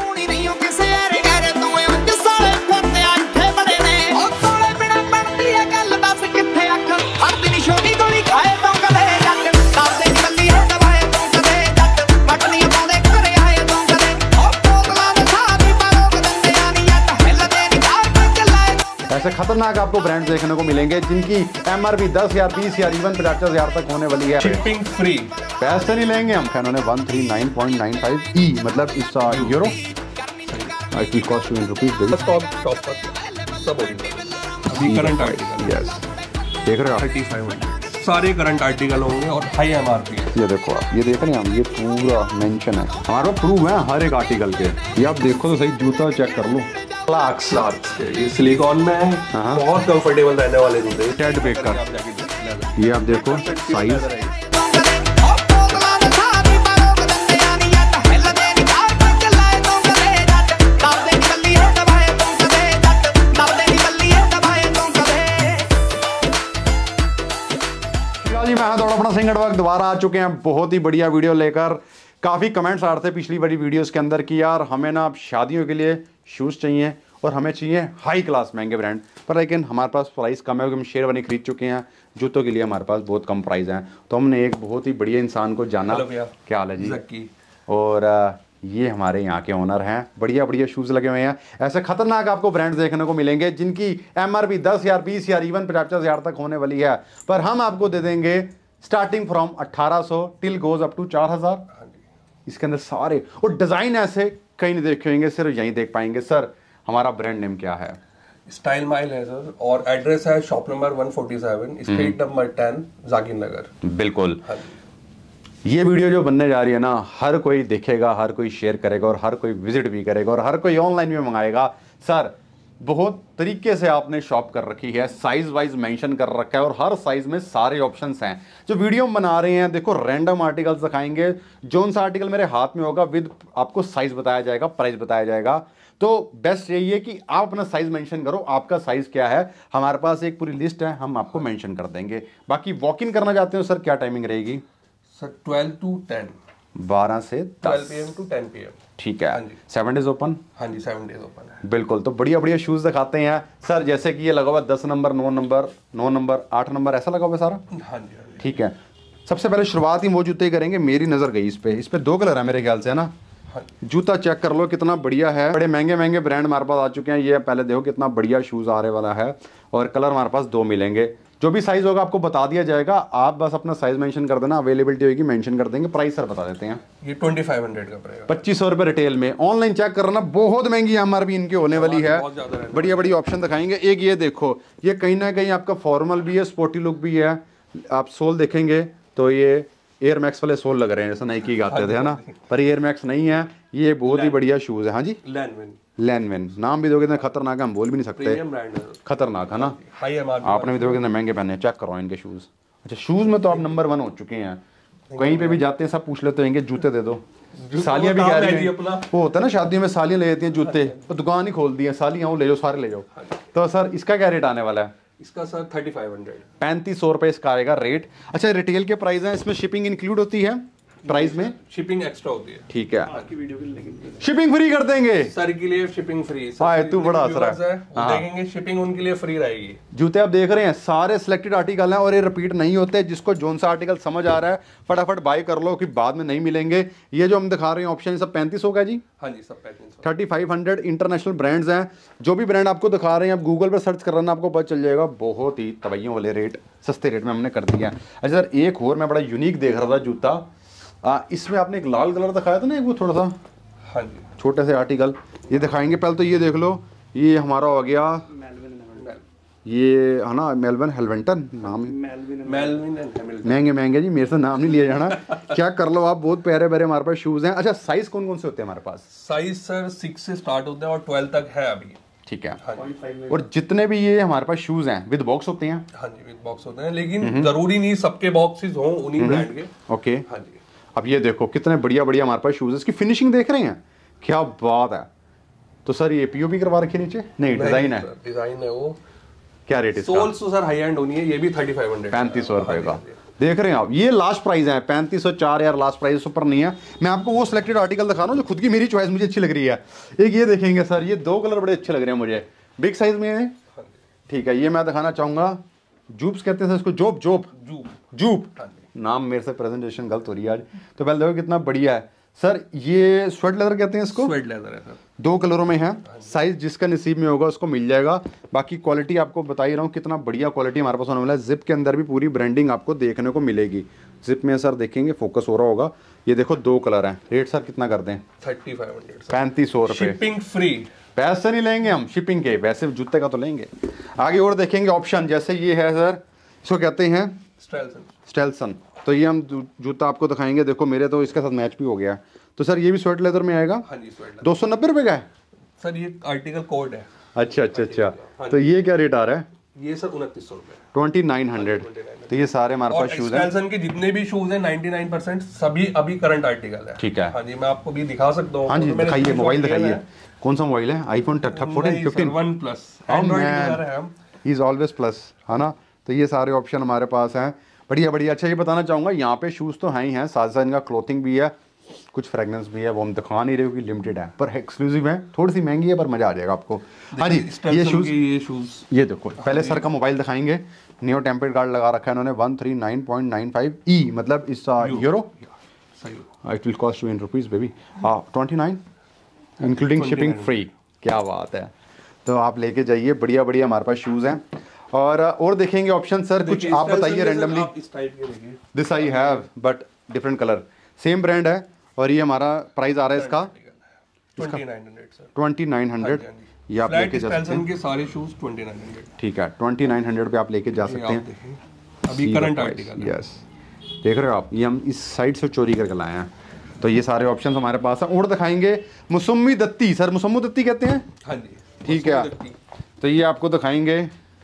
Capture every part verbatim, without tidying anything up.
ऐसे खतरनाक आपको ब्रांड देखने को मिलेंगे जिनकी एमआरपी दस हजार बीस हजार इवन पचास हजार तक होने वाली है। शिपिंग फ्री, पैसे नहीं लेंगे हम। कैनन है one three nine point nine five E, मतलब इस euro I cost in rupees shop shop पर सब ओरिजिनल करंट आर्टिकल। यस, देख रहे हो थर्टी फाइव हंड्रेड सारे करंट आर्टिकल होंगे और हाई एमआरपी। ये देखो आप, ये देख रहे हैं हम, ये पूरा मेंशन है हमारा, प्रूफ है हर एक आर्टिकल के। ये आप देखो तो सही, जूता चेक कर लो, लाक्स लाक्स के ये सिलिकॉन में है, बहुत कंफर्टेबल रहने वाले जूते। टेड बेकर, ये आप देखो साइज, जी मैं थोड़ा अपना सिंगड़ वक्त दोबारा आ चुके हैं बहुत ही बढ़िया वीडियो लेकर। काफ़ी कमेंट्स आ रहे थे पिछली बड़ी वीडियोस के अंदर कि यार हमें ना अब शादियों के लिए शूज़ चाहिए और हमें चाहिए हाई क्लास महंगे ब्रांड, पर लेकिन हमारे पास प्राइस कम है क्योंकि हम शेरवानी खरीद चुके हैं। जूतों के लिए हमारे पास बहुत कम प्राइस हैं, तो हमने एक बहुत ही बढ़िया इंसान को जाना। क्या हाल है जी? और ये हमारे यहाँ के ओनर हैं, बढ़िया बढ़िया शूज़ लगे हुए हैं। ऐसे खतरनाक आपको ब्रांड्स देखने को मिलेंगे जिनकी एमआरपी दस हज़ार बीस हज़ार इवन पचास हज़ार तक होने वाली है, पर हम आपको दे देंगे स्टार्टिंग फ्रॉम अट्ठारह सौ टिल गोज अप टू चार हज़ार। इसके अंदर सारे और डिज़ाइन ऐसे कहीं नहीं देखे होंगे, सिर्फ यहीं देख पाएंगे। सर हमारा ब्रांड नेम क्या है? स्टाइल माइल है सर, और एड्रेस है shop number one forty seven, street number ten, Zakir Nagar. बिल्कुल। ये वीडियो जो बनने जा रही है ना, हर कोई देखेगा, हर कोई शेयर करेगा और हर कोई विजिट भी करेगा और हर कोई ऑनलाइन भी मंगाएगा। सर बहुत तरीके से आपने शॉप कर रखी है, साइज वाइज मेंशन कर रखा है और हर साइज में सारे ऑप्शंस हैं। जो वीडियो हम बना रहे हैं, देखो रैंडम आर्टिकल्स दिखाएंगे, जोन सा आर्टिकल मेरे हाथ में होगा विद आपको साइज बताया जाएगा, प्राइस बताया जाएगा। तो बेस्ट यही है कि आप अपना साइज मेंशन करो, आपका साइज क्या है। हमारे पास एक पूरी लिस्ट है, हम आपको मेंशन कर देंगे। बाकी वॉक इन करना चाहते हो सर, क्या टाइमिंग रहेगी? सर ट्वेल्व टू टेन, बारह से twelve P M to ten P M. ठीक है, सेवन डेज ओपन। हाँ जी, सेवन डेज ओपन है। बिल्कुल। तो बढ़िया बढ़िया शूज दिखाते हैं सर, जैसे कि ये लगा हुआ दस नंबर, नौ नंबर, नौ नंबर, आठ नंबर, ऐसा लगा हुआ सारा। हाँ जी, ठीक है। सबसे पहले शुरुआत ही वो जूते ही करेंगे। मेरी नजर गई इस पे, इस पे दो कलर है मेरे ख्याल से, है ना? जूता चेक कर लो कितना बढ़िया है। बड़े महंगे महंगे ब्रांड हमारे पास आ चुके हैं। ये पहले देखो कितना बढ़िया शूज आने वाला है और कलर हमारे पास दो मिलेंगे। जो भी साइज होगा आपको बता दिया जाएगा, आप बस अपना साइज मेंशन कर देना, अवेलेबिलिटी होगी मेंशन कर देंगे। प्राइस सर बता देते हैं। ये ट्वेंटी फाइव हंड्रेड का पड़ेगा, पच्चीस सौ रुपये रिटेल में। ऑनलाइन चेक करना, बहुत महंगी एमआरपी इनकी होने वाली है। बढ़िया बढ़िया ऑप्शन दिखाएंगे। एक ये देखो, ये कहीं ना कहीं आपका फॉर्मल भी है, स्पोर्टी लुक भी है। आप सोल देखेंगे तो ये एयर मैक्स वाले सोल लग रहे हैं, जैसे नाइकी के आते थे, है ना? पर एयर मैक्स नहीं है, ये बहुत ही बढ़िया शूज है। हाँ जी, लैनविन। लैनविन नाम भी दोगे तो खतरनाक है, हम बोल भी नहीं सकते। खतरनाक है ना? आपने भी दोगे तो महंगे पहने। चेक करो इनके शूज। अच्छा, शूज में तो आप नंबर वन हो चुके हैं। कहीं पे भी जाते हैं सब पूछ लेते हैं जूते दे दो। सालियां भी कह रही हैं, वो होता है ना शादियों में सालियां ले लेती हैं जूते, तो दुकान ही खोल दी है, सालियां ले जाओ, सारे ले जाओ। तो सर इसका क्या रेट आने वाला है? इसका सर थर्टी फाइव हंड्रेड, पैंतीस सौ रुपए इसका आएगा रेट। अच्छा, रिटेल के प्राइस हैं, इसमें शिपिंग इंक्लूड होती है प्राइस में? शिपिंग एक्स्ट्रा होती है। ठीक है, आपकी वीडियो के लिए शिपिंग फ्री कर देंगे सर के लिए। Shipping free. हां, तू बड़ा असर है। देखेंगे शिपिंग उनके लिए फ्री रहेगी। जूते आप देख रहे हैं सारे सिलेक्टेड आर्टिकल हैं और ये रिपीट नहीं होते। जिसको जोन सा आर्टिकल समझ आ रहा है फटाफट बाय कर लो कि बाद में नहीं मिलेंगे। ये जो हम दिखा रहे हैं ऑप्शन सब पैंतीस सौ का जी। हाँ जी, सब पैंतीस सौ। Thirty five hundred international brands हैं। जो भी ब्रांड आपको दिखा रहे हैं आप गूगल पर सर्च कर रहे आपको पता चल जाएगा। बहुत ही तबैयों वाले रेट, सस्ते रेट में हमने कर दिया। अच्छा सर, एक और मैं बड़ा यूनिक देख रहा था जूता। आ, इसमें आपने एक लाल कलर दिखाया था ना, एक वो थोड़ा सा। हाँ जी, छोटे से आर्टिकल ये दिखाएंगे। पहले तो ये देख लो, ये हमारा हो गया, ये है ना मेलविन हेल्वेंटन नाम है। महंगे महंगे जी, मेरे से नाम नहीं लिया जाना। क्या कर लो आप, बहुत प्यारे प्यारे हमारे पास शूज हैं। अच्छा, साइज कौन कौन से होते हैं हमारे पास? साइज सर सिक्स से स्टार्ट होते हैं और ट्वेल्व तक है अभी। ठीक है। और जितने भी ये हमारे पास शूज हैं विद बॉक्स होते हैं? हाँ जी, विद बॉक्स होते हैं, लेकिन जरूरी नहीं सबके बॉक्सेस हों उन्हीं ब्रांड के। ओके। हाँ जी। अब ये देखो कितने बढ़िया बढ़िया हमारे पास शूज है। इसकी फिनिशिंग देख रहे हैं, क्या बात है। तो सर ये पीओपी करवा रखी नीचे? नहीं, डिजाइन है। डिजाइन है वो। क्या रेट है? सोल्स तो सर हाई एंड होनी है। ये भी थर्टी फाइव हंड्रेड, पैंतीस सौ रुपए का। देख रहे हैं आप, ये लास्ट प्राइस है पैंतीस सौ चार यार, लास्ट प्राइस ऊपर नहीं है। मैं आपको वो सिलेक्टेड आर्टिकल दिखा रहा हूँ जो खुद की मेरी चॉइस मुझे अच्छी लग रही है। एक ये देखेंगे सर, ये दो कलर बड़े अच्छे लग रहे हैं मुझे, बिग साइज में है। ठीक है, ये मैं दिखाना चाहूँगा, जूप्स कहते हैं सर इसको, जोप जोप जूप जूप नाम मेरे से प्रेजेंटेशन गलत हो रही है आज। तो पहले देखो कितना बढ़िया है सर, ये स्वेट लेदर कहते हैं इसको, स्वेट लेदर है सर, दो कलरों में है, साइज जिसका नसीब में होगा उसको मिल जाएगा। बाकी क्वालिटी आपको बता ही रहा हूँ कितना बढ़िया क्वालिटी हमारे पास होने वाला है। जिप के अंदर भी पूरी ब्रांडिंग आपको देखने को मिलेगी। जिप में सर देखेंगे फोकस हो रहा होगा, ये देखो दो कलर हैं। रेट सर कितना कर दें? थर्टी फाइव हंड्रेड पैंतीस सौ रुपये, शिपिंग फ्री। पैसे नहीं लेंगे हम शिपिंग के, वैसे जूते का तो लेंगे। आगे और देखेंगे ऑप्शन, जैसे ये है सर, इसको कहते हैं स्टेल्सन। स्टेल्सन। तो ये हम जूता आपको दिखाएंगे, देखो मेरे तो इसके साथ मैच भी हो गया। तो सर ये भी स्वेट लेदर में आएगा। हाँ जी, स्वेट लेदर। दो सौ नब्बे रुपये का है सर, ये आर्टिकल कोड है। अच्छा अच्छा अच्छा, तो ये क्या रेट आ रहा है? ये सर उनतीस सौ रुपये, ट्वेंटी नाइन हंड्रेड। तो ये सारे हमारे पास शूज हैं। स्टेल्सन के जितने भी शूज हैं नाइंटी नाइन परसेंट सभी अभी करंट आर्टिकल है। ठीक है, हाँ जी, मैं आपको भी दिखा सकता हूँ। हाँ जी दिखाइए, मोबाइल दिखाइए, कौन सा मोबाइल है? IPhone fourteen fifteen one plus, Android है हम, इज ऑलवेज प्लस, है ना। तो ये सारे ऑप्शन हमारे पास हैं, बढ़िया बढ़िया। अच्छा ये बताना चाहूँगा, यहाँ पे शूज़ तो हैं ही हैं, साथ साथ इनका क्लोथिंग भी है, कुछ फ्रेगनेंस भी है, वो हम दिखा नहीं रहे क्योंकि लिमिटेड है, पर एक्सक्लूसिव है, थोड़ी सी महंगी है पर मज़ा आ जाएगा आपको। हाँ जी, ये शूज़, ये शूज़ ये देखो, पहले सर का मोबाइल दिखाएंगे, नियो टेम्पलेट कार्ड लगा रखा है इन्होंने, one three nine point nine five E, मतलब इस euro, it will cost you in rupees baby, हाँ twenty nine including shipping free. क्या बात है, तो आप लेके जाइए, बढ़िया बढ़िया हमारे पास शूज़ हैं। और और देखेंगे ऑप्शन सर, कुछ आप बताइए randomly. This I have but different colour, same brand है, और ये हमारा प्राइस आ रहा है इसका ट्वेंटी नाइन हंड्रेड। ये आप लेके जा सकते हैं, सारे शूज ट्वेंटी नाइन हंड्रेड। ठीक है, ट्वेंटी नाइन हंड्रेड पे आप लेके जा सकते हैं, अभी करंट आर्टिकल। यस, देख रहे हो आप, ये हम इस साइड से चोरी करके लाए हैं। तो ये सारे ऑप्शन हमारे पास हैं। और दिखाएंगे मौसमी दत्ती, सर मौसमी दत्ती कहते हैं। हाँ जी, ठीक है, तो ये आपको दिखाएंगे,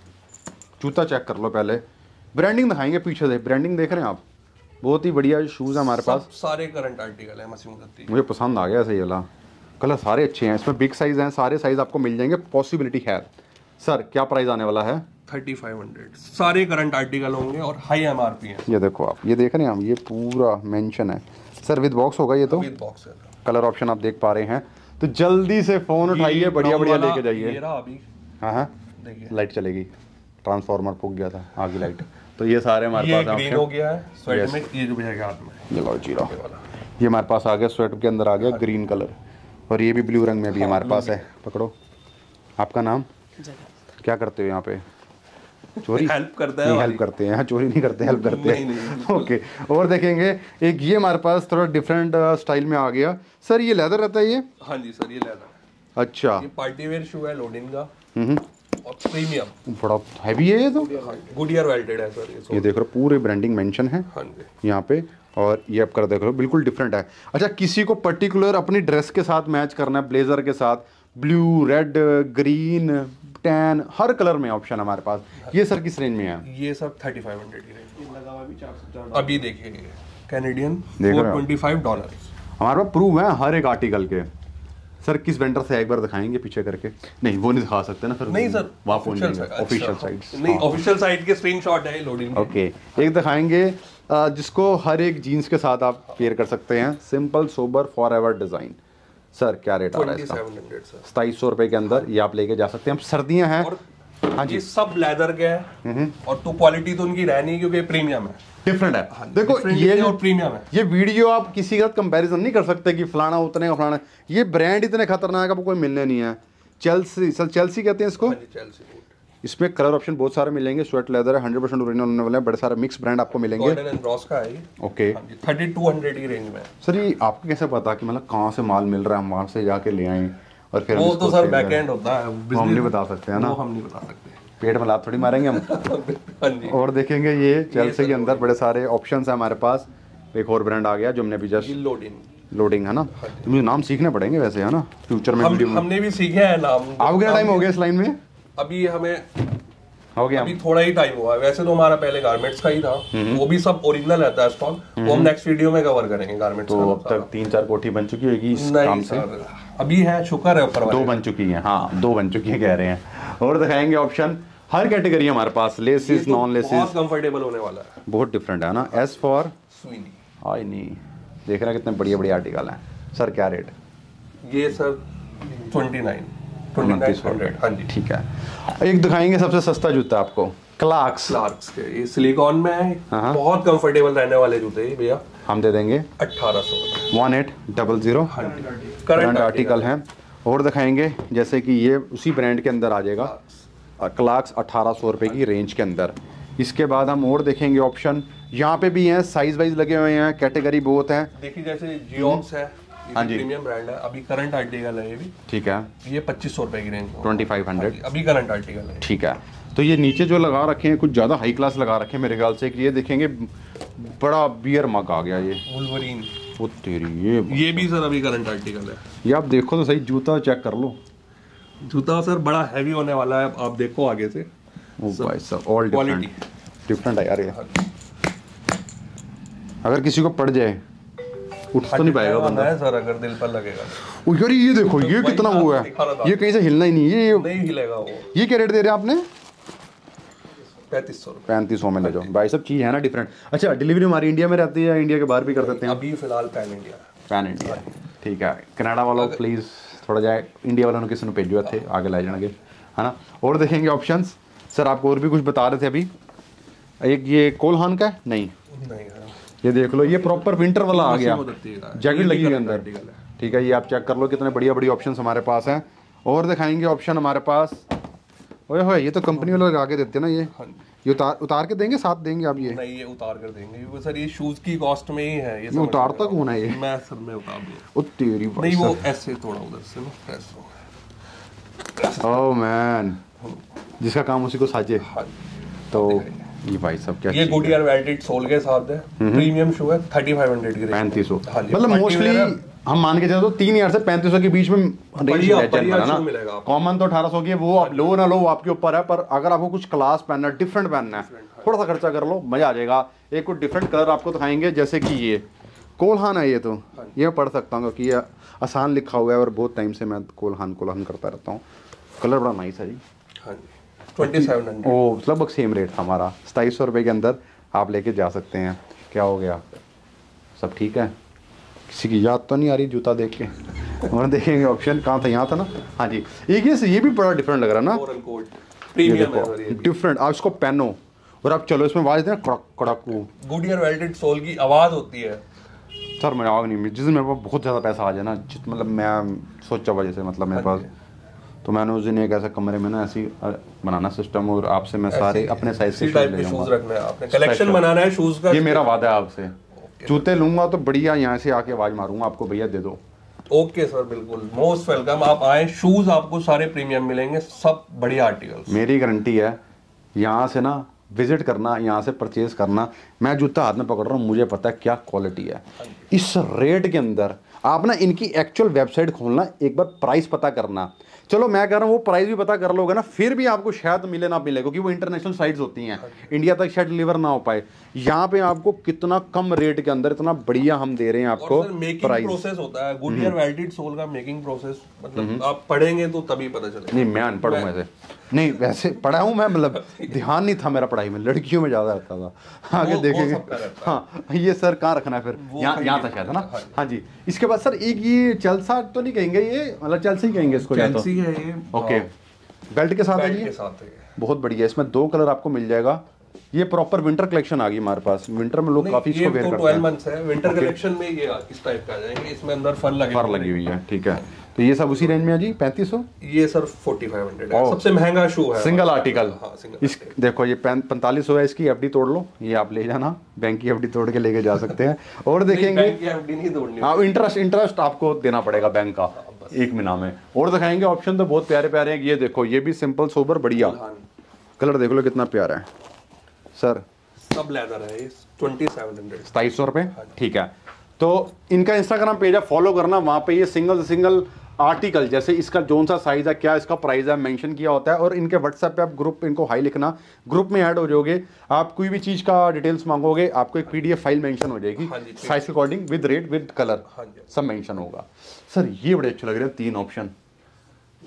जूता चेक कर लो पहले, ब्रांडिंग दिखाएंगे पीछे से, ब्रांडिंग देख रहे हैं आप, बहुत ही बढ़िया शूज़ है हमारे पास, सारे करंट आर्टिकल है मौसमी दत्ती। मुझे पसंद आ गया सही वाला कलर, सारे अच्छे हैं, इसमें बिग साइज़ हैं, सारे साइज़ आपको मिल जाएंगे, पॉसिबिलिटी है। सर क्या प्राइस आने वाला है? थर्टी फाइव हंड्रेड, सारे करंट आर्टिकल होंगे और हाई एमआरपी है। ये देखो आप, ये देख रहे हैं हम, ये पूरा मेंशन है सर, विद बॉक्स होगा ये तो, विद बॉक्स है। कलर ऑप्शन आप देख पा रहे हैं, तो जल्दी से फ़ोन उठाइए, बढ़िया बढ़िया लेके जाइए। हाँ हाँ, लाइट चलेगी, ट्रांसफार्मर फूक गया था, आगे लाइट। तो ये सारे हमारे पास ग्रीन हो गया है स्वेट में, ये जो भैया हाथ में, ये लो जीरो, ये हमारे पास आ गया, स्वेट के अंदर आ गया ग्रीन कलर, और ये भी ब्लू रंग में भी हमारे पास है। पकड़ो, आपका नाम, क्या करते हो यहाँ पे? चोरी हेल्प करता है, नहीं हेल्प करते हैं, चोरी नहीं करते, हेल्प करते हैं। ओके, और देखेंगे एक ये हमारे पास थोड़ा डिफरेंट स्टाइल में आ गया सर, ये लेदर रहता है ये? हाँ जी सर, ये लेदर। अच्छा, ये पार्टी वेयर शू है, लोडिन का और प्रीमियम, बड़ा हैवी है ये तो, गुडियर वेल्डेड है सर ये। ये देख रहे हो पूरे ब्रांडिंग मेंशन है यहाँ पे, और ये आप कर देख रहे हो बिल्कुल डिफरेंट है। अच्छा, किसी को पर्टिकुलर अपनी ड्रेस के साथ मैच करना है, ब्लेजर के साथ, ब्लू, रेड, ग्रीन, टैन, हर कलर में ऑप्शन हमारे पास। ये सर किस रेंज में है? ये सब थर्टी फाइव हंड्रेड की रेंज। अभी देखिए Canadian four twenty five dollar हमारे पास प्रूव है हर एक आर्टिकल के। सर किस वेंडर से एक बार दिखाएंगे पीछे करके? नहीं वो नहीं दिखा सकते ना फिर, नहीं सर, ऑफिशियल साइट, नहीं ऑफिशियल साइट के स्क्रीनशॉट है लोडिंग। ओके, एक दिखाएंगे जिसको हर एक जीन्स के साथ आप पेयर कर सकते हैं, simple sober forever design. Sir क्या रेट आ रहा है इसका? सताईस सौ रुपए के अंदर ये आप लेके जा सकते हैं। सर्दियां हैं, हाँ जी, सब लेदर के हैं, और तो क्वालिटी तो उनकी रहनी क्योंकि प्रीमियम है, डिफरेंट है। हाँ, देखो ये जो प्रीमियम है, ये वीडियो आप किसी के साथ कंपैरिजन नहीं कर सकते कि फलाना उतने का फलाना, ये ब्रांड इतने खतरनाक आपको कोई मिलने नहीं है। चेल्सी, सर चेल्सी कहते हैं इसको। इसमें कलर ऑप्शन बहुत सारे मिलेंगे, स्वेट लेदर है, हंड्रेड परसेंट ओरिजिनल होने वाले हैं, बड़े सारे मिक्स ब्रांड आपको मिलेंगे। ओके, थर्टी टू हंड्रेड की रेंज में। सर ये आपको कैसे पता कि मतलब कहाँ से माल मिल रहा है, हम वहाँ से जाके ले आए और फिर वो तो सर बैक एंड होता है, हम नहीं बता सकते है ना, हम नहीं बता सकते, पेट में लात थोड़ी मारेंगे हम। और देखेंगे ये चेल्सी के अंदर बड़े सारे ऑप्शंस है हमारे पास। एक और ब्रांड आ गया जो हमने भी जस्ट, लोडिंग लोडिंग है ना, तो मुझे नाम सीखने पड़ेंगे वैसे, है ना, फ्यूचर में वीडियो में। हमने भी सीखे हैं नाम। आपको कितना टाइम हो गया इस लाइन में? अभी हमें हो गया, अभी थोड़ा ही टाइम हुआ है, वैसे तो हमारा पहले गारमेंट्स का ही था, वो भी सब ओरिजिनल रहता है स्टॉक, वो हम नेक्स्ट वीडियो में कवर करेंगे गारमेंट्स का। तो अब तक तीन चार कोठी बन चुकी होगी इस काम से? अभी है, शुक्र है ऊपर वाले, दो बन चुकी हैं, हाँ दो बन चुकी हैं कह रहे हैं। और दिखाएंगे ऑप्शन, हर कैटेगरी है हमारे पास, लेसिस नॉन लेसिस, बहुत कंफर्टेबल होने वाला है, बहुत डिफरेंट है ना। एस फॉर स्वीनी, आई नहीं देख रहे हैं कितने बढ़िया बढ़िया आर्टिकल हैं। सर क्या रेट? ये sir twenty nine twenty hundred. हाँ जी ठीक है। एक दिखाएंगे सबसे सस्ता जूता आपको, क्लार्क्स। क्लार्क्स के ये सिलिकॉन में है, बहुत कंफर्टेबल रहने वाले जूते हैं भैया। हम दे देंगे अट्ठारह सौ one eight double zero current article है। और दिखाएंगे जैसे कि ये उसी ब्रांड के अंदर आ जाएगा, क्लार्क्स अठारह सौ रुपये की रेंज के अंदर। इसके बाद हम और देखेंगे ऑप्शन, यहाँ पे भी हैं, साइज वाइज लगे हुए हैं, कैटेगरी बहुत है। देखिए जैसे जियोक्स है, हाँ जी, प्रीमियम ब्रांड है, अभी करंट आर्टिकल है ये भी। ठीक है, ये पच्चीस सौ रुपए की रेंज, ट्वेंटी फाइव हंड्रेड अभी करंट आर्टिकल है। ठीक है। तो ये नीचे जो लगा रखे हैं कुछ ज़्यादा हाई क्लास लगा रखे हैं मेरे ख्याल से। ये देखेंगे बड़ा बियर मग आ गया, ये वुल्वरीन, वो तेरी ये ये भी सर अभी करंट आर्टिकल है। ये आप देखो तो सही, जूता चेक कर लो। जूता सर बड़ा हैवी होने वाला है, आप देखो आगे से। ओ भाई साहब, ऑल डिफरेंट डिफरेंट है यार ये। अगर किसी को पड़ जाए उठ तो नहीं पाएगा बंदा है सर, अगर दिल पर लगेगा। ओ यार ये देखो, ये कितना वो है, ये कहीं से हिलना ही नहीं, ये नहीं हिलेगा वो। ये क्या रेट दे रहे हैं आपने? पैंतीस सौ पैंतीस सौ में ले जाओ भाई, सब चीज़ है ना डिफरेंट। अच्छा, डिलीवरी हमारी इंडिया में रहती है, इंडिया के बाहर भी कर देते हैं? अभी फिलहाल पैन इंडिया, पैन इंडिया। ठीक है, कनाडा वालों प्लीज़ थोड़ा जाए, इंडिया वालों ने किसी ने भेजो थे आगे ला जाएंगे, है ना। और देखेंगे ऑप्शंस। सर आपको और भी कुछ बता रहे थे अभी, एक ये कोलहान का है नहीं, नहीं ये देख लो, ये प्रॉपर विंटर वाला आ गया, जैकेट लगी हुई अंदर। ठीक है, ये आप चेक कर लो, कितने बढ़िया बढ़िया ऑप्शंस हमारे पास हैं। और दिखाएंगे ऑप्शन हमारे पास। ओए होए, ये तो कंपनी वाले लगा के देते हैं ना ये। ये उतार उतार के देंगे, साथ देंगे आप? ये नहीं, ये उतार कर देंगे क्योंकि सर ये शूज की कॉस्ट में ही है। ये उतार तक होना है ये? मैं सर मैं उतार दूंगा। ओ तेरी भाई, नहीं वो ऐसे थोड़ा उधर से ना प्रेस हो। ओह मैन, जिसका काम उसी को साजे। तो ये भाई सब क्या, ये गुडियर वेल्डेड सोल के साथ है, प्रीमियम शू है, थर्टी फाइव हंड्रेड की, पैंतीस सौ। मतलब मोस्टली हम मान के चलो तो तीन हजार से पैंतीस सौ के बीच में रेंज है ना। कॉमन तो अठारह सौ की है, वो आप लो ना लो वो आपके ऊपर है, पर अगर आपको कुछ क्लास पहनना है, डिफरेंट पहनना है, थोड़ा सा खर्चा कर लो, मजा आ जाएगा। एक कुछ डिफरेंट कलर आपको दिखाएंगे, जैसे कि ये कोलहान है, ये तो ये पढ़ सकता हूँ क्योंकि ये आसान लिखा हुआ है और बहुत टाइम से मैं कोलहान कोलहान करता रहता हूँ। कलर बड़ा नाइस है जी। ट्वेंटी सेवन हंड्रेड ओ लगभग सेम रेट था हमारा, सताईस सौ रुपये के अंदर आप लेके जा सकते हैं। क्या हो गया, सब ठीक है? किसी की याद तो नहीं आ रही जूता देख के? और देखेंगे ऑप्शन कहाँ था, यहाँ था ना। हाँ जी, एक ये ये भी बड़ा डिफरेंट लग रहा है ना, डिफरेंट। आप इसको पहनो और आप चलो, इसमें आवाज देना कड़क कड़क, वो गुडियर वेल्डेड सोल की आवाज होती है सर। मैं आग नहीं, जिस दिन मेरे पास बहुत ज़्यादा पैसा आ जाए ना, जित मतलब मैं सोचा वजह से मतलब मेरे पास, तो मैंने उस दिन एक ऐसा कमरे में ना ऐसी बनाना सिस्टम, और आपसे मैं सारे अपने साइज के शूज ले शूज रखना है, आपने कलेक्शन बनाना है शूज का। ये मेरा वादा है आपसे, जूते लूंगा तो बढ़िया यहाँ से आके आवाज मारूंगा आपको, भैया दे दो। ओके सर, बिल्कुल मोस्ट वेलकम। आप आए, शूज आपको सारे प्रीमियम मिलेंगे, सब बढ़िया आर्टिकल्स, मेरी गारंटी है। यहाँ से ना विजिट करना, यहाँ से परचेज करना। मैं जूता हाथ में पकड़ रहा हूँ, मुझे पता है क्या क्वालिटी है। इस रेट के अंदर आप ना इनकी एक्चुअल वेबसाइट खोलना, एक बार प्राइस पता करना। चलो मैं कह रहा हूँ वो प्राइस भी पता कर लोगे ना, फिर भी आपको शायद मिले ना मिले, क्योंकि वो इंटरनेशनल साइट्स होती हैं, इंडिया तक शायद डिलीवर ना हो पाए। यहाँ पे आपको कितना कम रेट के अंदर इतना बढ़िया हम दे रहे हैं आपको। मेकिंग प्रोसेस होता है गुडियर वेल्डेड सोल का, मेकिंग प्रोसेस, मतलब आप पढ़ेंगे तो तभी पता चलेगा। नहीं मैं अनपढ़ हूँ वैसे, नहीं वैसे पढ़ा हूँ मैं, मतलब ध्यान नहीं था मेरा पढ़ाई में, लड़कियों में ज्यादा रहता था। आगे देखेंगे। हाँ, ये सर कहाँ रखना है फिर? यहाँ यहाँ था शायद, है ना। हाँ जी। इसके बाद सर एक ये चेल्सा तो नहीं कहेंगे, ये मतलब चेल्सी कहेंगे इसको, चेल्सी है ये। ओके, बेल्ट के साथ है जी, बहुत बढ़िया। इसमें दो कलर आपको मिल जाएगा। ये प्रॉपर विंटर कलेक्शन आ गई हमारे पास, विंटर में लोग काफी इसको वेयर करते हैं। मंथ्स है विंटर कलेक्शन में, ये इस टाइप का आ जाएंगे, इसमें अंदर फर लगे फर लगी हुई है। ठीक है, तो ये सब उसी रेंज में है जी, पैंतीस सौ। ये सर फोर्टी फाइव हंड्रेड है, सबसे महंगा शू है, सिंगल आर्टिकल। हाँ, सिंगल इस देखो ये पैंतालीस सौ है, इसकी एफडी तोड़ लो, ये आप ले जाना, बैंक की एफडी तोड़ के लेके जा सकते हैं। और देखेंगे हाँ, इंटरेस्ट इंटरेस्ट आपको देना पड़ेगा बैंक का एक महीना में। और दिखाएंगे ऑप्शन तो बहुत प्यारे प्यारे हैं। ये देखो, ये भी सिंपल सोबर बढ़िया, कलर देख लो कितना प्यारा है सर। सब लेदर है, ट्वेंटी सेवन हंड्रेड, सताईस सौ रुपये। ठीक है, तो इनका इंस्टाग्राम पेज है, फॉलो करना। वहाँ पे ये सिंगल सिंगल आर्टिकल, जैसे इसका जोन सा साइज है, क्या इसका प्राइस है, मेंशन किया होता है। और इनके व्हाट्सएप पे आप ग्रुप, इनको हाई लिखना, ग्रुप में ऐड हो जाओगे। आप कोई भी चीज़ का डिटेल्स मांगोगे, आपको एक पीडीएफ फाइल मेंशन हो जाएगी, साइज के according, with rate with colour सब मेंशन होगा। सर ये बड़े अच्छे लग रहे हैं तीन ऑप्शन।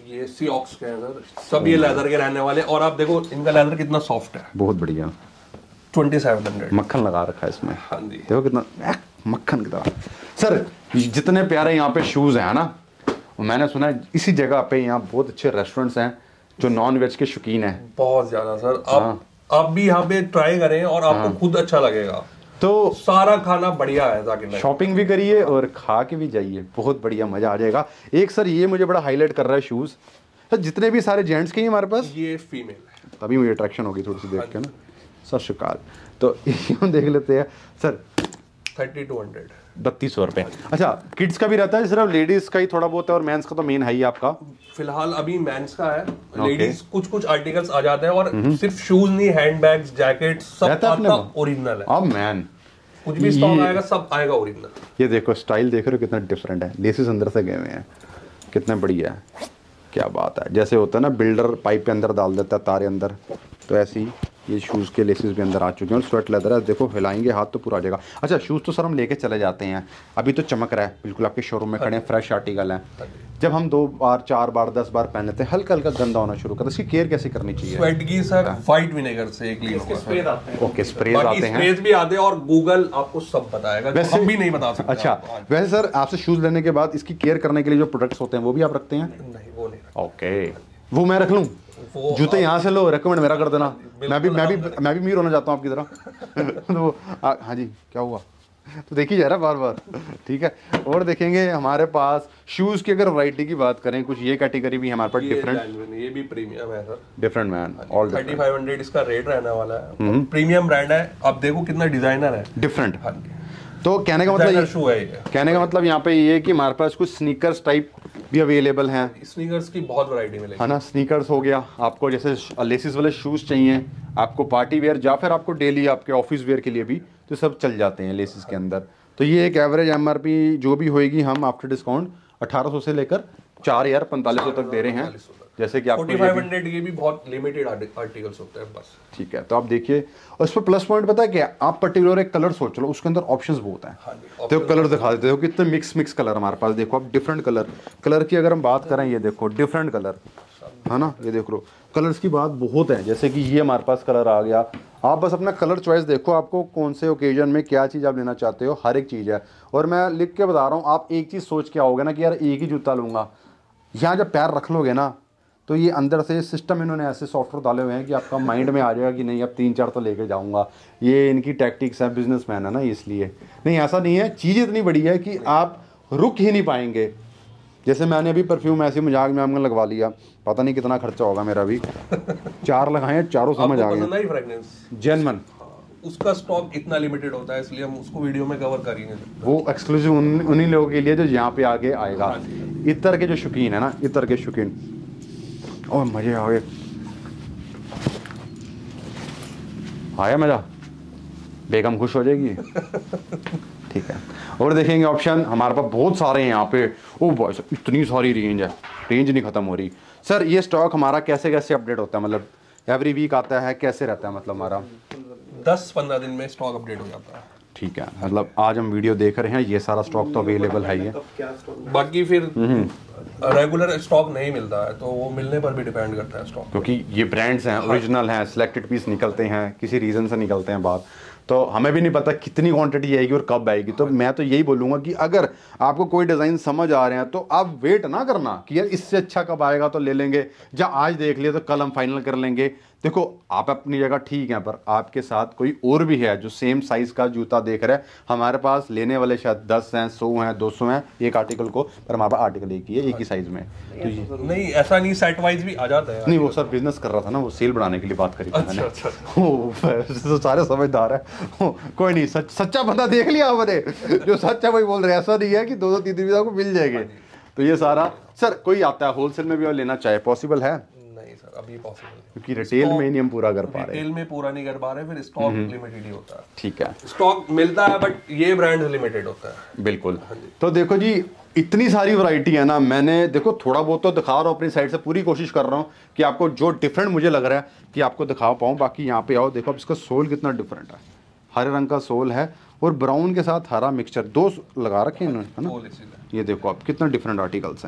ये सीऑक्स के हैं सर, सब ये लेदर के रहने वाले, और आप देखो इनका लेदर कितना सॉफ्ट है, बहुत बढ़िया। ट्वेंटी सेवन हंड्रेड मक्खन लगा रखा है इसमें। हाँ जी, देखो कितना एह, मक्खन की तरह। सर जितने प्यारे यहाँ पे शूज हैं ना, मैंने सुना है इसी जगह पे यहाँ बहुत अच्छे रेस्टोरेंट्स हैं जो नॉन वेज के शौकीन हैं। बहुत ज्यादा सर। आप आप भी यहाँ पे ट्राई करें और आपको खुद अच्छा लगेगा। तो सारा खाना बढ़िया है, जाकिर भाई शॉपिंग भी करिए और खा के भी जाइए, बहुत बढ़िया मजा आ जाएगा। एक सर ये मुझे बड़ा हाईलाइट कर रहा है शूज, सर जितने भी सारे जेंट्स के हैं हमारे पास, ये फीमेल है, तभी मुझे अट्रैक्शन होगी थोड़ी सी देख के ना। सर श्रीकाल, तो यूँ देख लेते हैं सर। थर्टी टू हंड्रेड बत्तीस सौ रुपये। अच्छा किड्स का भी रहता है, सिर्फ लेडीज का ही थोड़ा बहुत है, और मेंस का तो मेन है ही आपका? फिलहाल अभी मेंस का है, लेडीज कुछ कुछ आर्टिकल्स आ जाते हैं, और सिर्फ शूज नहीं, हैंडबैग्स, जैकेट सब आपका ओरिजिनल है। अब मैन कुछ भी स्टॉक आएगा सब आएगा ओरिजिनल। ये देखो स्टाइल देख रहे हो कितना डिफरेंट है, लेसेस अंदर से गए हुए हैं, कितने बढ़िया है, क्या बात है। जैसे होता है ना बिल्डर पाइप के अंदर डाल देता है तारे अंदर, तो ऐसे ही ये शूज़ के लेसेस भी अंदर आ चुके हैं, और स्वेट लेदर है, देखो हिलाएंगे हाथ तो पूरा आ जाएगा। अच्छा शूज़ तो सर हम लेके चले जाते हैं, अभी तो चमक रहा है बिल्कुल, आपके शोरूम में खड़े हैं, फ्रेश आर्टिकल है। जब हम दो बार चार बार दस बार पहन लेते हैं, हल्का हल्का गंदा होना शुरू करता है, इसकी केयर कैसे करनी चाहिए? स्वेट की सर व्हाइट विनेगर से एक लीटर स्प्रे आते हैं। ओके स्प्रे आते हैं, स्प्रेज भी आते हैं, और गूगल आपको सब बताएगा, वैसे हम भी नहीं बता सकते। अच्छा वैसे सर आपसे शूज़ लेने के बाद इसकी केयर करने के लिए जो प्रोडक्ट्स होते हैं वो भी आप रखते हैं? नहीं वो नहीं। ओके वो मैं रख लूँ? जूते यहाँ से लो, रेकमेंड मेरा कर देना, मैं भी मैं भी मैं भी मीर होना चाहता हूँ आपकी तरह। तो हाँ जी क्या हुआ, तो देखिए जा रहा बार बार, ठीक है। और देखेंगे हमारे पास शूज़ की अगर वैरायटी की बात करें, कुछ ये कैटेगरी भी हमारे पास डिफरेंट, ये भी प्रीमियम है sir, different man, all thirty five hundred इसका रेट रहने वाला है, प्रीमियम ब्रांड है। अब देखो कितना डिजाइनर है, डिफरेंट। तो कहने का मतलब शू है ये, कहने का मतलब यहाँ पे ये कि हमारे पास कुछ स्नीकर्स टाइप भी अवेलेबल हैं। स्नीकर्स की बहुत वैरायटी मिलेगी, है ना। स्नीकर्स हो गया, आपको जैसे लेसिस वाले शूज़ चाहिए, आपको पार्टी वेयर या फिर आपको डेली आपके ऑफिस वेयर के लिए भी, तो सब चल जाते हैं लेसिस के अंदर। तो ये एक एवरेज एमआरपी जो भी होएगी हम आफ्टर डिस्काउंट अठारह सौ से लेकर चार हजार पैंतालीस सौ तक दे रहे हैं, जैसे कि आपको पैंतालीस सौ ये भी बहुत लिमिटेड आर्टिकल्स होते हैं बस, ठीक है। तो आप देखिए, और इस पर प्लस पॉइंट पता है क्या, आप पर्टिकुलर एक कलर सोच लो, उसके अंदर ऑप्शंस बहुत हैं। हाँ तो कलर दिखा देते हो कितने मिक्स मिक्स कलर हमारे पास, देखो आप डिफरेंट कलर। कलर की अगर हम बात करें, ये देखो डिफरेंट कलर है ना, ये देख लो कलर्स की बात बहुत है। जैसे कि ये हमारे पास कलर आ गया, आप बस अपना कलर चॉइस देखो, आपको कौन से ओकेजन में क्या चीज़ आप लेना चाहते हो, हर एक चीज़ है। और मैं लिख के बता रहा हूँ, आप एक चीज़ सोच के आओगे ना कि यार एक ही जूता लूँगा, यहाँ जब पैर रख लोगे ना, तो ये अंदर से सिस्टम इन्होंने ऐसे सॉफ्टवेयर डाले हुए हैं कि आपका माइंड में आ जाएगा कि नहीं अब तीन चार तो लेके जाऊंगा। ये इनकी टैक्टिक्स है, बिजनेसमैन है ना, इसलिए। नहीं ऐसा नहीं है, चीज़ इतनी बड़ी है कि आप रुक ही नहीं पाएंगे। जैसे मैंने अभी परफ्यूम ऐसे मजाक में हमने लगवा लिया, पता नहीं कितना खर्चा होगा मेरा भी, चार लगाए चारों समझ आ गए जेन्युइन। उसका स्टॉक इतना लिमिटेड होता है, इसलिए हम उसको वीडियो में कवर करेंगे। वो एक्सक्लूसिव उन, उन्हीं लोगों के लिए जो यहाँ पे आगे आएगा, इतर के जो शौकीन है ना, इतर के शौकीन, और मजे आ गए। आया मजा, बेगम खुश हो जाएगी। ठीक है। और देखेंगे ऑप्शन हमारे पास बहुत सारे हैं यहाँ पे, ओ बॉय इतनी सारी रेंज है, रेंज नहीं खत्म हो रही। सर ये स्टॉक हमारा कैसे कैसे अपडेट होता है, मतलब एवरी वीक आता है, कैसे रहता है, मतलब हमारा दस पंद्रह दिन में स्टॉक अपडेट हो जाता है। ठीक है, मतलब आज हम वीडियो देख रहे हैं, ये सारा स्टॉक तो अवेलेबल है ही है, बाकी फिर रेगुलर स्टॉक नहीं मिलता है, तो वो मिलने पर भी डिपेंड करता है स्टॉक, क्योंकि ये ब्रांड्स हैं, ओरिजिनल हैं, सिलेक्टेड पीस निकलते हैं, किसी रीज़न से निकलते हैं बाहर, तो हमें भी नहीं पता कितनी क्वांटिटी आएगी और कब आएगी। तो मैं तो यही बोलूँगा कि अगर आपको कोई डिज़ाइन समझ आ रहे हैं तो आप वेट ना करना कि यार इससे अच्छा कब आएगा तो ले लेंगे, या आज देख लिया तो कल हम फाइनल कर लेंगे। देखो आप अपनी जगह ठीक है, पर आपके साथ कोई और भी है जो सेम साइज़ का जूता देख रहा है। हमारे पास लेने वाले शायद दस हैं, सौ हैं, दो सौ हैं एक आर्टिकल को, पर हमारे पास आर्टिकल एक ही है, एक ही साइज़ में। तो नहीं ऐसा नहीं, सेट वाइज भी आ जाता है। नहीं वो सर बिजनेस कर रहा था ना, वो सेल बढ़ाने के लिए बात करी थी मैंने। अच्छा, तो सारे समझदार है, कोई नहीं, सच, सच्चा बंदा देख लिया आपने, जो सच्चा वही बोल रहे हैं, ऐसा नहीं है कि दो दो तीन तीन आपको मिल जाएंगे। तो ये सारा सर कोई आता है होलसेल में भी और लेना चाहे, पॉसिबल है? नहीं सर अभी पॉसिबल, क्योंकि रिटेल में नहीं हम पूरा कर पा रहे, रिटेल में पूरा नहीं कर पा रहे, फिर स्टॉक लिमिटेड ही होता है। ठीक है, स्टॉक मिलता है बट ये ब्रांड लिमिटेड होता है। बिल्कुल। तो देखो जी इतनी सारी वैरायटी है ना, मैंने देखो थोड़ा बहुत तो दिखा रहा हूँ अपनी साइड से, पूरी कोशिश कर रहा हूँ कि आपको जो डिफरेंट मुझे लग रहा है कि आपको दिखा पाऊँ। बाकी यहाँ पे आओ, देखो अब इसका सोल कितना डिफरेंट है, हरे रंग का सोल है और ब्राउन के साथ हरा मिक्सचर, दो लगा रखे हैं इन्होंने, है ना। ये देखो आप कितना डिफरेंट आर्टिकल्स हैं,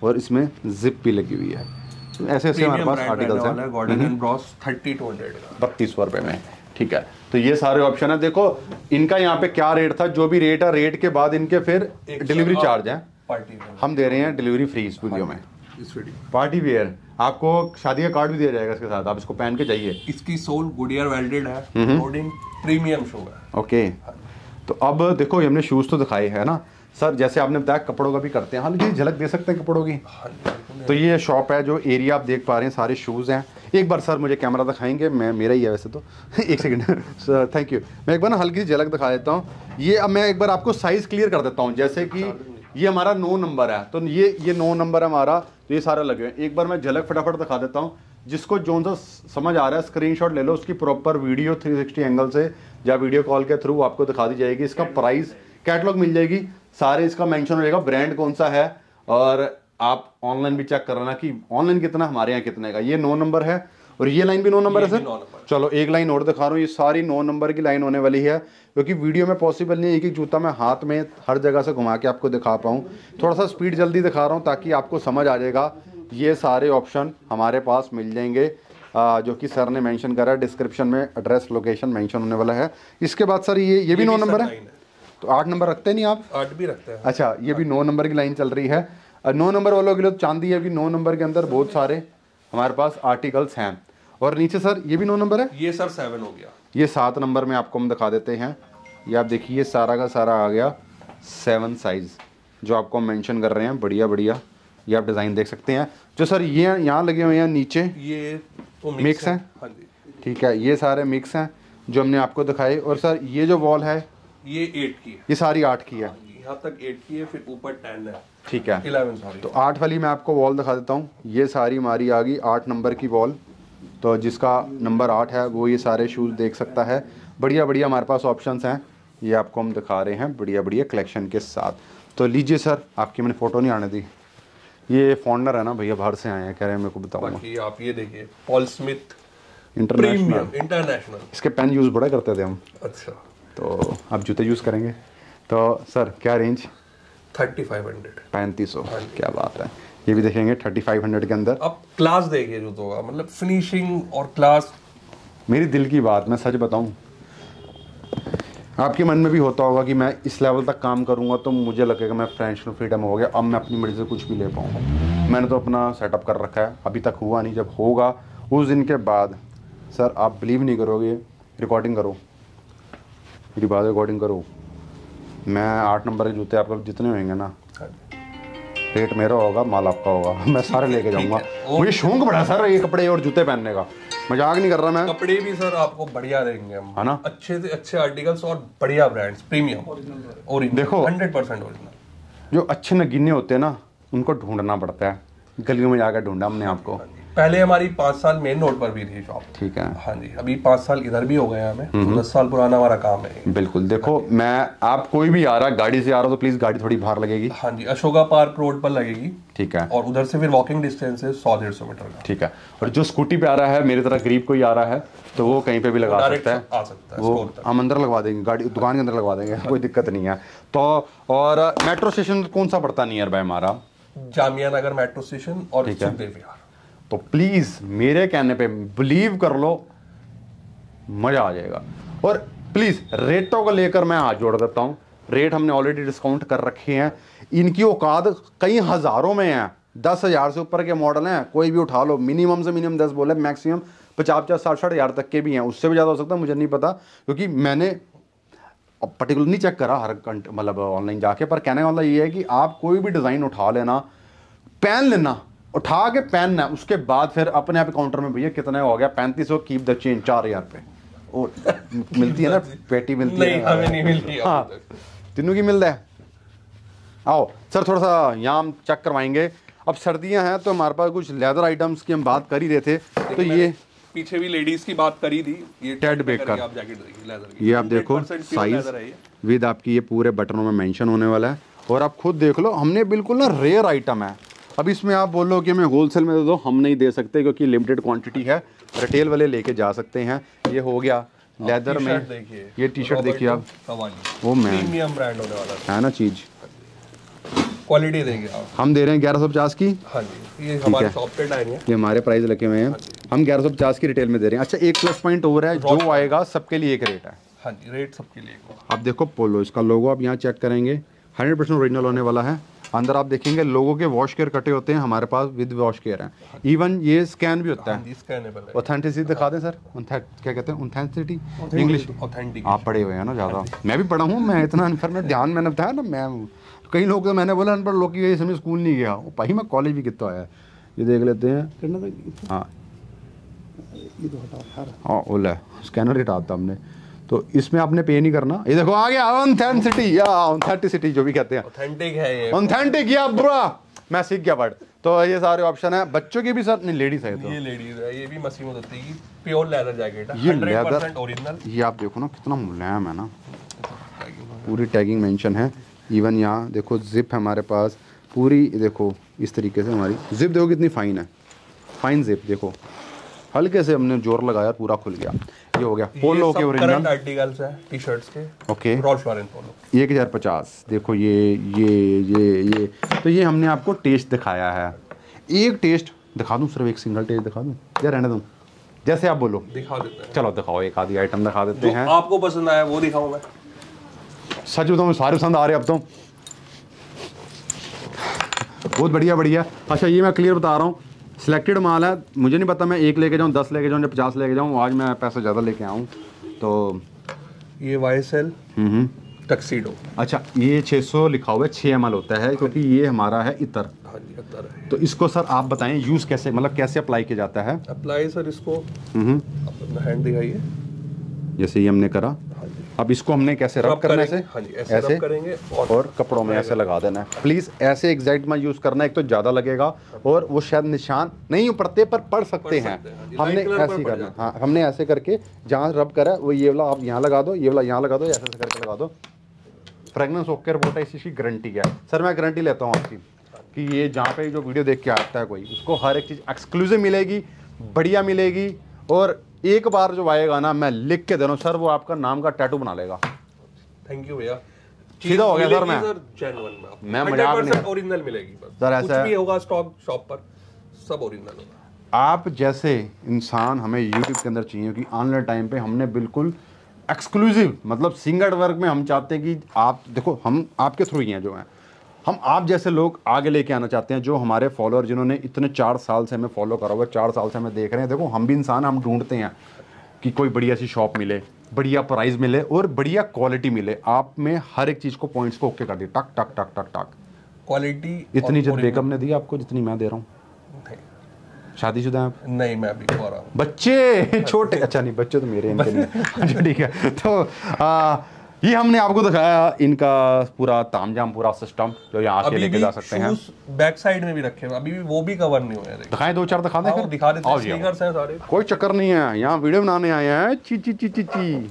और इसमें जिप भी लगी हुई है। तो ऐसे ऐसे हमारे पास आर्टिकल्स हैं। Gordon and Bros thirty two hundred का बत्तीस सौ रुपये में, ठीक है। तो ये सारे ऑप्शन है। देखो इनका यहाँ पे क्या रेट था, जो भी रेट है रेट के बाद इनके फिर डिलीवरी चार्ज है, हम दे रहे हैं डिलीवरी फ्री इस वीडियो में। पार्टी वेयर आपको शादी का कार्ड भी दिया जाएगा इसके साथ, आप इसको पहन के जाइए। इसकी सोल गुडियर वेल्डेड है, कोडिंग प्रीमियम शू है। ओके, तो अब देखो हमने शूज तो दिखाए है ना सर, जैसे आपने बताया कपड़ों का भी करते हैं, हालांकि झलक दे सकते हैं कपड़ों की। तो ये शॉप है, जो एरिया आप देख पा रहे हैं सारे शूज़ हैं। एक बार सर मुझे कैमरा दिखाएंगे, मैं मेरा ही है वैसे तो एक सेकंड सर, थैंक यू। मैं एक बार ना हल्की सी झलक दिखा देता हूँ। ये अब मैं एक बार आपको साइज़ क्लियर कर देता हूँ। जैसे कि ये हमारा नौ नंबर है, तो ये ये नौ नंबर है हमारा, तो ये सारा लगे हुए हैं। एक बार मैं झलक फटाफट दिखा देता हूँ, जिसको जो सा समझ आ रहा है स्क्रीनशॉट ले लो, उसकी proper video three sixty angle से या वीडियो कॉल के थ्रू आपको दिखा दी जाएगी। इसका प्राइस कैटलॉग मिल जाएगी, सारे इसका मेंशन हो जाएगा, ब्रांड कौन सा है, और आप ऑनलाइन भी चेक करना कि ऑनलाइन कितना, हमारे यहाँ कितने का। ये नौ नंबर है और ये लाइन भी नौ नंबर है सर। चलो एक लाइन और दिखा रहा हूँ, ये सारी नौ नंबर की लाइन होने वाली है, क्योंकि वीडियो में पॉसिबल नहीं है एक एक जूता मैं हाथ में हर जगह से घुमा के आपको दिखा पाऊँ। थोड़ा सा स्पीड जल्दी दिखा रहा हूँ ताकि आपको समझ आ जाएगा। ये सारे ऑप्शन हमारे पास मिल जाएंगे, आ, जो कि सर ने मेंशन करा है डिस्क्रिप्शन में, एड्रेस लोकेशन मेंशन होने वाला है। इसके बाद सर ये ये भी नौ नंबर है, तो आठ नंबर रखते नहीं आप? आठ भी रखते हैं। अच्छा, ये भी नौ नंबर की लाइन चल रही है। नौ नंबर वालों के लिए तो चांदी है कि नौ नंबर के अंदर बहुत सारे हमारे पास आर्टिकल्स हैं। और नीचे सर ये भी नौ नंबर है, ये सर सेवन हो गया। ये सात नंबर में आपको हम दिखा देते हैं। ये आप देखिए सारा का सारा आ गया सेवन साइज, जो आपको हम मेंशन कर रहे हैं। बढ़िया बढ़िया, ये आप डिज़ाइन देख सकते हैं। जो सर ये यहाँ लगे हुए हैं नीचे, ये तो मिक्स, मिक्स है, हाँ जी, ठीक है। ये सारे मिक्स हैं जो हमने आपको दिखाए। और सर ये जो वॉल है ये एट की है, ये सारी आठ की है, यहाँ तक एट की है, फिर ऊपर टेन है, ठीक है, इलेवन सॉरी। तो आठ वाली मैं आपको वॉल दिखा देता हूँ। ये सारी हमारी आ गई आठ नंबर की वॉल, तो जिसका नंबर आठ है वो ये सारे शूज़ देख सकता है। बढ़िया बढ़िया हमारे पास ऑप्शंस हैं, ये आपको हम दिखा रहे हैं बढ़िया बढ़िया कलेक्शन के साथ। तो लीजिए सर, आपकी मैंने फ़ोटो नहीं आने दी, ये फॉन्डर है ना भैया, बाहर से आए हैं, कह रहे हैं मेरे को बताऊँगा। आप ये देखिए पॉल स्मिथ इंटरनेशनल इंटरनेशनल, इसके पेन यूज़ बड़ा करते थे हम। अच्छा, तो आप जूते यूज़ करेंगे। तो सर क्या रेंज? थर्टी फाइव हंड्रेड पैंतीस सौ, क्या बात है। ये भी देखेंगे थर्टी फाइव हंड्रेड के अंदर। अब क्लास देखिए जूतों का, मतलब फिनिशिंग और क्लास। मेरी दिल की बात मैं सच बताऊं, आपके मन में भी होता होगा कि मैं इस लेवल तक काम करूंगा तो मुझे लगेगा मैं फाइनेंशियल फ्रीडम हो गया, अब मैं अपनी मर्जी से कुछ भी ले पाऊंगा। मैंने तो अपना सेटअप कर रखा है, अभी तक हुआ नहीं। जब होगा उस दिन के बाद सर आप बिलीव नहीं करोगे, रिकॉर्डिंग करो मेरी बात, रिकॉर्डिंग करो। मैं आठ नंबर के जूते आपको जितने होंगे ना, रेट मेरा होगा, माल आपका होगा, मैं सारे लेके जाऊंगा। मुझे शौक बड़ा सर ये कपड़े और जूते पहनने का, मजाक नहीं कर रहा मैं। कपड़े भी सर आपको बढ़िया देंगे हम, है ना, अच्छे से अच्छे आर्टिकल्स और बढ़िया ब्रांड्स, प्रीमियम ओरिजिनल, देखो हंड्रेड परसेंट ओरिजिनल। जो अच्छे नगीने होते हैं ना, उनको ढूंढना पड़ता है, गलियों में जाकर ढूंढा हमने आपको। पहले हमारी पाँच साल मेन रोड पर भी थी शॉप, ठीक है, हाँ जी। अभी पाँच साल इधर भी हो गए हमें, तो दस साल पुराना हमारा काम है। बिल्कुल, देखो मैं, आप कोई भी आ रहा है गाड़ी से आ रहा हो तो प्लीज गाड़ी थोड़ी बाहर लगेगी, हाँ जी, अशोका पार्क रोड पर लगेगी, ठीक है, और उधर से फिर वॉकिंग डिस्टेंस है सौ डेढ़ सौ मीटर का, ठीक है। और जो स्कूटी पे आ रहा है, मेरी तरह गरीब कोई आ रहा है तो वो कहीं पे भी लगा सकता है, आ सकता है, वो हम अंदर लगवा देंगे, गाड़ी दुकान के अंदर लगवा देंगे, कोई दिक्कत नहीं है। तो और मेट्रो स्टेशन कौन सा पड़ता नियर बाय हमारा? जामिया नगर मेट्रो स्टेशन और सुखदेव विहार। तो प्लीज मेरे कहने पे बिलीव कर लो, मजा आ जाएगा। और प्लीज रेटों को लेकर मैं हाथ जोड़ देता हूं, रेट हमने ऑलरेडी डिस्काउंट कर रखे हैं। इनकी औकात कई हजारों में है, दस हजार से ऊपर के मॉडल हैं, कोई भी उठा लो। मिनिमम से मिनिमम दस बोले, मैक्सिमम पचास पचास साठ साठ हजार तक के भी हैं, उससे भी ज्यादा हो सकता है, मुझे नहीं पता, क्योंकि मैंने पर्टिकुलर नहीं चेक करा हर मतलब ऑनलाइन जाके। पर कहने वाला ये है कि आप कोई भी डिजाइन उठा लेना, पहन लेना, उठा के पहनना, उसके बाद फिर अपने आप काउंटर में भैया कितना हो गया, पैंतीस सौ कीप द चेंज, चार हजार पे और मिलती है ना, पेटी मिलती नहीं, है, हमें नहीं मिलती। हाँ, तीनों की मिलता है। आओ सर थोड़ा सा यहाँ हम चेक करवाएंगे। अब सर्दियां हैं तो हमारे पास कुछ लेदर आइटम्स की हम बात कर ही रहे थे, तो ये पीछे भी लेडीज की बात करी थी, ये टेड बेकर, आप जैकेट देखिए लेदर की, ये आप देखो साइज विद आपकी ये पूरे बटनों में मेंशन होने वाला है। और आप खुद देख लो, हमने बिल्कुल ना रेयर आइटम है। अब इसमें आप बोलो कि हमें होलसेल में दे दो, हम नहीं दे सकते क्योंकि लिमिटेड क्वांटिटी है, रिटेल वाले लेके जा सकते हैं। ये हो गया लेदर में, ये टी शर्ट देखिए आप, वो मैन प्रीमियम ब्रांड होने वाला है ना चीज। क्वालिटी देंगे आप। हम दे रहे हैं ग्यारह सौ पचास की। हाँ जी, ये हमारे शॉप पे टाइम है, ये हमारे प्राइस लगे हुए हैं। हाँ हम ग्यारह सौ पचास की रिटेल में दे रहे हैं। अच्छा, एक प्लस पॉइंट और है, जो आएगा सबके लिए एक रेट है। हाँ जी, रेट सबके लिए। आप देखो पोलो, इसका लोगो आप यहाँ चेक करेंगे, हंड्रेड परसेंट ओरिजिनल होने वाला है। अंदर आप देखेंगे लोगो के वॉश केयर कटे होते हैं, हमारे पास विद वॉश केयर है। इवन ये स्कैन भी होता है। ऑथेंटिसिटी दिखा दें सर, क्या कहते हैं ऑथेंटिसिटी इंग्लिश? ऑथेंटिक। आप पढ़े हुए हैं ना ज़्यादा, मैं भी पढ़ा हूँ, मैं इतना अनफर में ध्यान मैंने बताया ना। मैं कई लोग तो मैंने बोला अनपढ़ लोग की ये समय स्कूल नहीं गया, भाई मैं कॉलेज भी कितना आया। ये देख लेते हैं। हाँ हाँ ओला स्कैनर हटाता हमने, तो इसमें आपने पे नहीं करना। ये देखो आ गया ऑथेंटिसिटी या ऑथेंटिसिटी जो भी कहते हैं, ऑथेंटिक है ये, ऑथेंटिक या बुरा, मैं सीख गया वर्ड। तो ये सारे ऑप्शन है, बच्चों की भी सर, नहीं लेडीज है तो ये लेडीज है, ये भी मशीन होती है, प्योर लेदर जैकेट है, ये हंड्रेड परसेंट ओरिजिनल। ये आप देखो ना कितना मुलायम है ना, पूरी टैगिंग मेंशन है। इवन यहाँ देखो जिप है हमारे पास पूरी, देखो इस तरीके से हमारी जिप देखो कितनी फाइन है, फाइन जिप देखो, हल्के से हमने जोर लगाया पूरा खुल गया। ये हो गया पोलो के ओरिजिनल आर्टिकल्स है, टी शर्ट्स के। ओके, रॉल्फ लॉरेन पोलो एक हज़ार पचास। देखो ये ये ये ये तो ये हमने आपको टेस्ट दिखाया है। एक टेस्ट दिखा दूं, सिर्फ एक सिंगल टेस्ट दिखा दूं या रहने दूं, जैसे आप बोलो। दिखा देते हैं, चलो दिखाओ, एक आधी आइटम दिखा देते हैं। आपको पसंद आया वो दिखाऊं मैं? सच बताऊं सारे पसंद आ रहे अब तो, बहुत बढ़िया बढ़िया। अच्छा ये मैं क्लियर बता रहा हूँ, सिलेक्टेड माल है, मुझे नहीं पता मैं एक लेके जाऊँ, दस लेके जाऊँ या पचास लेके जाऊँ। आज मैं पैसे ज़्यादा लेके आऊँ तो ये वाई एस एल टक्सीडो। अच्छा ये छः सौ लिखा हुआ है, छः एम एल होता है क्योंकि ये हमारा है इतर। हाँ जी, इतर है। तो इसको सर आप बताएं यूज़ कैसे, मतलब कैसे अप्लाई किया जाता है? अप्लाई सर इसको अपना हैंड दिखाइए, जैसे ये हमने करा। अब इसको हमने कैसे रब करना है? हाँ जी, ऐसे, ऐसे रब करेंगे और, और कपड़ों में ऐसे लगा देना है। प्लीज़ ऐसे एग्जैक्ट में यूज़ करना है, एक तो ज़्यादा लगेगा और वो शायद निशान नहीं पड़ते पर पढ़ सकते हैं। हमने ऐसे ही करना, हाँ हमने ऐसे करके जहाँ रब करा वो ये वाला आप यहाँ लगा दो, ये वाला यहाँ लगा दो, ऐसे ऐसे करके लगा दो। फ्रेगनेंस ओके रिपोर्ट है, इसकी गारंटी है सर, मैं गारंटी लेता हूँ आपकी कि ये जहाँ पे जो वीडियो देख के आता है कोई, उसको हर एक चीज़ एक्सक्लूसिव मिलेगी, बढ़िया मिलेगी। और एक बार जो आएगा ना, मैं लिख के दे रहा हूँ सर, वो आपका नाम का टैटू बना लेगा। थैंक यू भैया, सीधा हो गया सर। मैं मैं मजाक नहीं, ओरिजिनल मिलेगी बस सर, ऐसा कुछ भी होगा स्टॉक शॉप पर सब ओरिजिनल होगा। आप जैसे इंसान हमें यूट्यूब के अंदर चाहिए कि ऑनलाइन टाइम पे हमने बिल्कुल एक्सक्लूसिव, मतलब सिंगल वर्क में हम चाहते हैं कि आप देखो, हम आपके थ्रू ही हैं जो हैं, हम आप जैसे लोग आगे लेके आना चाहते हैं, जो हमारे फॉलोअर जिन्होंने इतने चार साल से हमें फॉलो करा हुआ है, चार साल से हमें देख रहे हैं। देखो हम भी इंसान, हम ढूंढते हैं कि कोई बढ़िया सी शॉप मिले, बढ़िया प्राइस मिले और बढ़िया क्वालिटी मिले। आप में हर एक चीज़ को पॉइंट्स को ओके कर दी, टक टक टक टक टक। क्वालिटी इतनी इज्जत बेगम ने दी आपको जितनी मैं दे रहा हूँ? शादीशुदा हैं आप? नहीं, मैं भी हो रहा हूँ। बच्चे छोटे? अच्छा नहीं, बच्चे तो मेरे इनके नहीं। ठीक है, तो आ, ये हमने आपको दिखाया इनका पूरा तामझाम, पूरा सिस्टम जो यहाँ से लेके जा सकते हैं। बैक साइड में भी रखे हैं, अभी भी वो भी कवर नहीं हुए हैं। दिखाएं दो चार, दिखा दें, दिखा देते हैं। स्नीकर्स हैं सारे, कोई चक्कर नहीं है, यहाँ वीडियो बनाने आए हैं। ची ची ची ची ची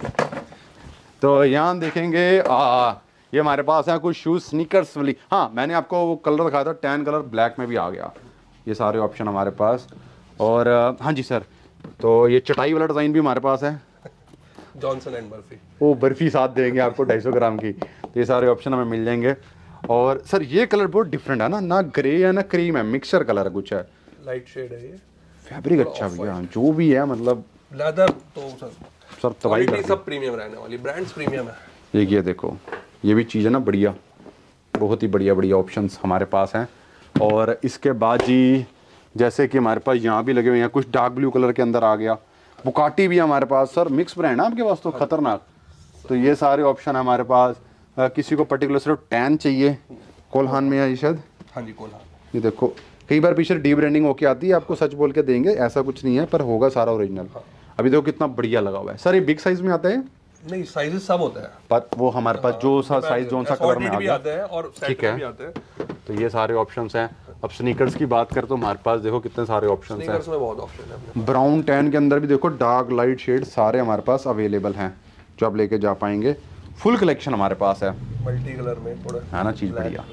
तो यहाँ देखेंगे आ, ये हमारे पास है कुछ शूज स्नीकर्स वाली। हाँ मैंने आपको वो कलर दिखाया था, टैन कलर, ब्लैक में भी आ गया। ये सारे ऑप्शन हमारे पास। और हाँ जी सर, तो ये चटाई वाला डिज़ाइन भी हमारे पास है, जॉनसन एंड बर्फी। वो बर्फी साथ देंगे आपको ढाई सौ ग्राम की। तो ये सारे ऑप्शन हमें मिल जाएंगे। और सर ये कलर बहुत डिफरेंट है ना, ना ग्रे है ना क्रीम है, मिक्सर कलर कुछ है, लाइट शेड है ये। फैब्रिक अच्छा भैया जो भी है, मतलब लेदर तो सर सर तबाही कर, सब प्रीमियम रहने वाली, ब्रांड्स प्रीमियम है। ये ये देखो, ये भी चीज़ है ना बढ़िया, बहुत ही बढ़िया बढ़िया ऑप्शंस हमारे पास हैं। और इसके बाद जी जैसे कि हमारे पास यहाँ भी लगे हुए हैं, कुछ डार्क ब्लू कलर के अंदर आ गया, बुकाटी भी हमारे पास। सर मिक्स ब्रांड है आपके पास तो खतरनाक। तो ये सारे ऑप्शन है हमारे पास। आ, किसी को पर्टिकुलर सिर्फ टैन चाहिए, कोल्हान में है शायद। हाँ जी कोल्हान। ये देखो कई बार पीछे डी ब्रांडिंग होके आती है, आपको सच बोल के देंगे, ऐसा कुछ नहीं है, पर होगा सारा ओरिजिनल। अभी देखो कितना बढ़िया लगा हुआ है। सर ये बिग साइज में आता है? नहीं, साइजेस सब होता है, पर वो हमारे पास जो सा साइज जो सा कलर में आ जाता है और सेट में भी आता है। तो ये सारे ऑप्शंस हैं। अब स्नीकर्स की बात करें तो हमारे पास देखो कितने सारे ऑप्शंस हैं। स्नीकर्स में बहुत ऑप्शन है। ब्राउन टैन के अंदर भी देखो, डार्क लाइट शेड सारे हमारे पास अवेलेबल हैं जो आप लेके जा पाएंगे। फुल कलेक्शन हमारे पास है, मल्टी कलर में थोड़ा है ना, चीज़ बढ़िया।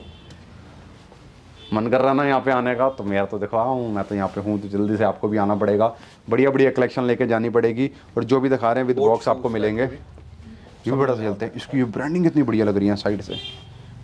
मन कर रहा ना यहाँ पे आने का, तो मेरा तो देखो हूँ, मैं तो यहाँ पे हूँ, तो जल्दी से आपको भी आना पड़ेगा। बढ़िया बढ़िया कलेक्शन लेके जानी पड़ेगी। और जो भी दिखा रहे हैं विद बॉक्स आपको मिलेंगे। ये भी बड़ा चलते हैं। इसकी ब्रांडिंग कितनी बढ़िया लग रही है साइड से,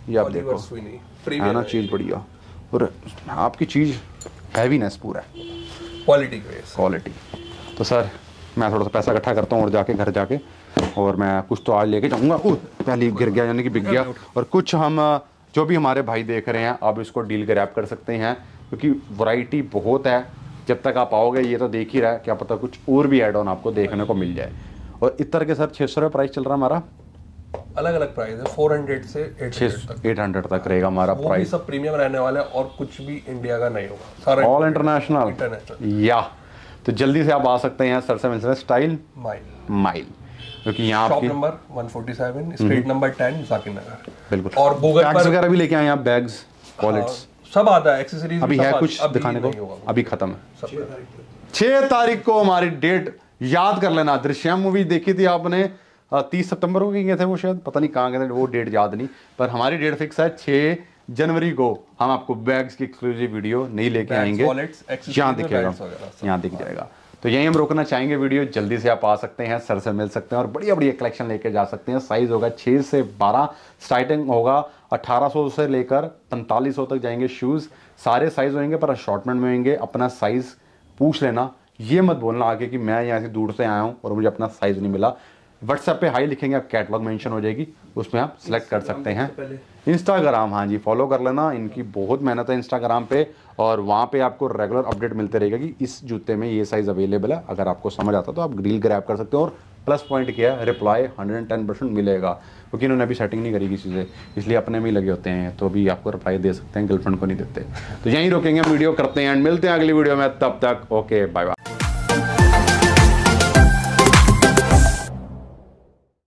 ये आप देखो है ना, चीज़ बढ़िया, और आपकी चीज़ हैवीनेस पूरा है, क्वालिटी क्वालिटी। तो सर मैं थोड़ा सा पैसा इकट्ठा करता हूँ और जाके घर जाके, और मैं कुछ तो आज लेके जाऊँगा। ओह पहले गिर गया यानी कि बिक गया। और कुछ हम जो भी हमारे भाई देख रहे हैं आप इसको डील ग्रैब कर सकते हैं, क्योंकि वैरायटी बहुत है। जब तक आप आओगे ये तो देख ही रहा है, क्या पता कुछ और भी एड ऑन आपको देखने को मिल जाए। और इतर के सर छः सौ रुपये प्राइस चल रहा है हमारा, अलग अलग प्राइस है, फोर हंड्रेड से एट हंड्रेड तक रहेगा हमारा प्राइस। सब प्रीमियम रहने वाला है और कुछ भी इंडिया का नहीं होगा, सारा ऑल इंटरनेशनल। या तो जल्दी से आप आ सकते हैं सर से मिलकर स्टाइल माइल माइल क्योंकि यहाँ shop number one forty seven, street number ten, Zakir Nagar. बिल्कुल। और गूगल बैग्स वगैरह भी लेके आए हैं, बैग्स, वॉलेट्स सब आता है, एक्सेसरीज अभी है कुछ दिखाने को, अभी खत्म है। छह तारीख को हमारी डेट याद कर लेना। दृश्यम मूवी देखी थी आपने, तीस सितंबर को गए थे वो, शायद पता नहीं कहाँ गए थे, वो डेट याद नहीं, पर हमारी डेट फिक्स है छह जनवरी को। हम आपको बैग्स की एक्सक्लूसिव वीडियो नहीं लेके आएंगे, यहाँ दिखेगा, यहाँ दिख जाएगा। तो यही हम रोकना चाहेंगे वीडियो, जल्दी से आप आ सकते हैं, सर से मिल सकते हैं और बढ़िया बढ़िया कलेक्शन लेके जा सकते हैं। साइज होगा छः से बारह, स्टार्टिंग होगा अठारह सौ से लेकर पैंतालीस सौ तक जाएंगे शूज़। सारे साइज होंगे पर अशॉर्टमेंट में होंगे। अपना साइज पूछ लेना, ये मत बोलना आगे कि मैं यहाँ से दूर से आया हूँ और मुझे अपना साइज नहीं मिला। व्हाट्सएप पे हाई लिखेंगे, आप कैटलॉग मेंशन हो जाएगी, उसमें आप सिलेक्ट कर सकते हैं। इंस्टाग्राम, हाँ जी फॉलो कर लेना, इनकी बहुत मेहनत है इंस्टाग्राम पे, और वहाँ पे आपको रेगुलर अपडेट मिलते रहेगा कि इस जूते में ये साइज़ अवेलेबल है। अगर आपको समझ आता तो आप डील ग्रैब कर सकते हो। और प्लस पॉइंट क्या है, reply hundred and ten percent मिलेगा, क्योंकि इन्होंने अभी सेटिंग नहीं करी किसी से, इसलिए अपने में ही लगे होते हैं, तो अभी आपको रिप्लाई दे सकते हैं, गर्लफ्रेंड को नहीं देते। तो यहीं रोकेंगे, वीडियो करते हैं एंड मिलते हैं अगली वीडियो में, तब तक ओके बाय बाय।